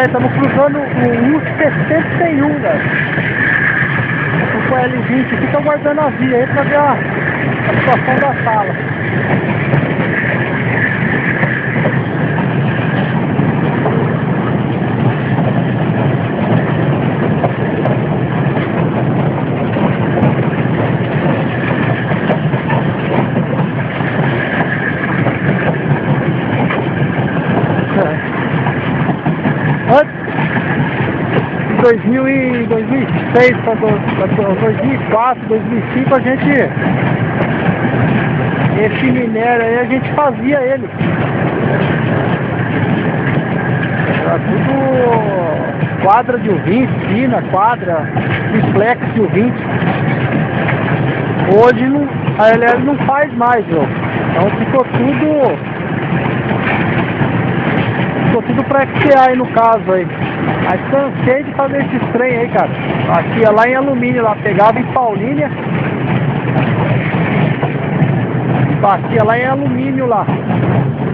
velho, estamos cruzando o U-61, velho. Estou com o L20 aqui, estou guardando a via aí pra ver a situação da sala. Antes, em 2006 para 2004, 2005 a gente, esse minério aí a gente fazia ele. Era tudo quadra de U20, fina, quadra, triplex de U20. Hoje não, a LL não faz mais, viu? Então ficou tudo para XTA aí no caso aí. Mas cansei de fazer esses trem aí, cara. Aqui é lá em alumínio, lá pegava em Paulínia. Batia lá em alumínio lá.